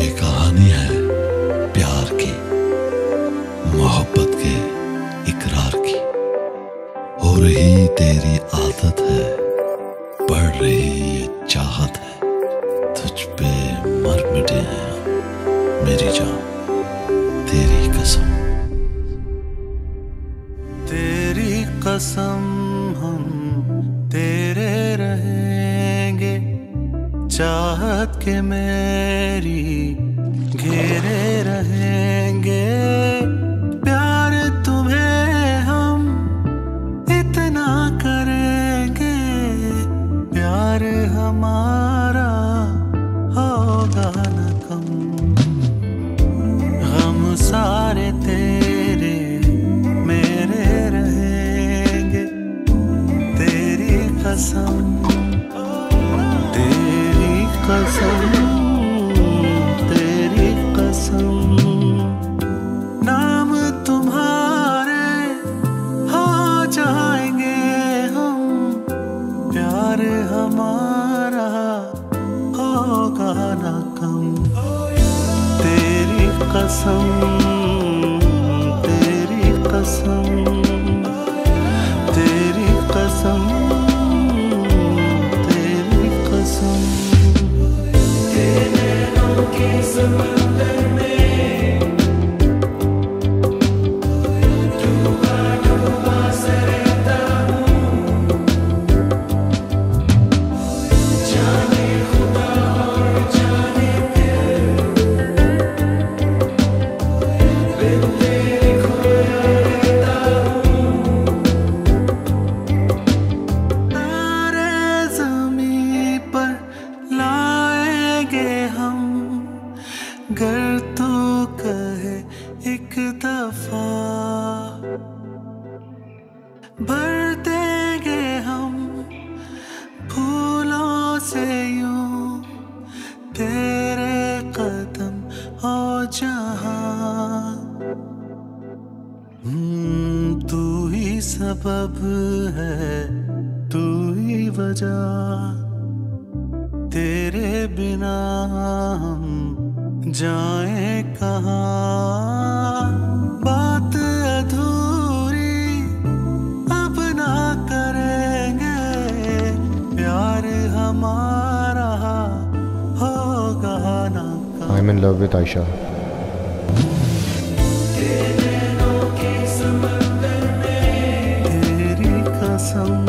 ये कहानी है प्यार की, मोहब्बत के इकरार की। हो रही तेरी आदत है, बढ़ रही ये चाहत है, तुझ पे मर मिटे हैं मेरी जान, तेरी कसम। तेरी कसम हम तेरे रहेंगे, चाहत के मेरी घेरे रहेंगे। प्यार तुम्हें हम इतना करेंगे, प्यार हमारा होगा न कम। हम सारे तेरे मेरे रहेंगे, तेरी कसम, तेरी कसम, तेरी कसम। नाम तुम्हारे हो जाएंगे हम, प्यार हमारा होगा न कम। तेरी कसम, तेरी कसम, तेरी कसम, तेरी कसम। तेरे नाम के समंदर में डूबा डूबा सा रहता हूँ, जाने खुदा और जाने बिन तेरे खोया रहता हूँ। तारे ज़मीं पर लाएंगे हम, गर तू कहे एक दफा। भर देंगे हम फूलों से यूं, तेरे कदम हो जहाँ। तू ही सबब है, तू ही वजह, तेरे बिना हम जाएं कहाँ। बात अधूरी अब ना करेंगे, प्यार हमारा होगा ना कम। I'm in love with Aisha. तेरी कसम,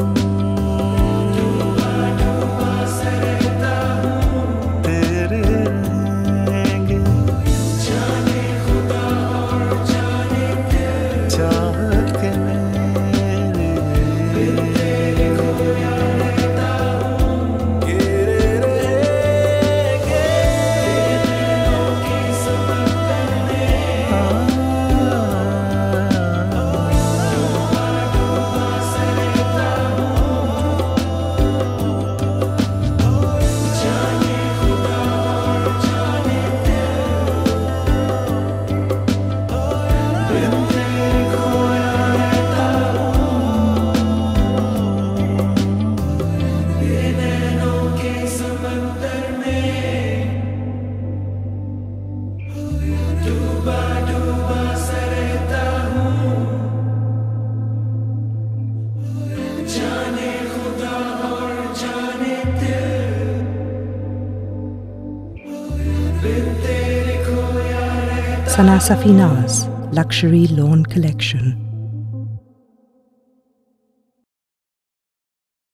तेरे रहेंगे, चाहत के मेरे घेरे रहेंगे। Safinaz Luxury Lawn Collection.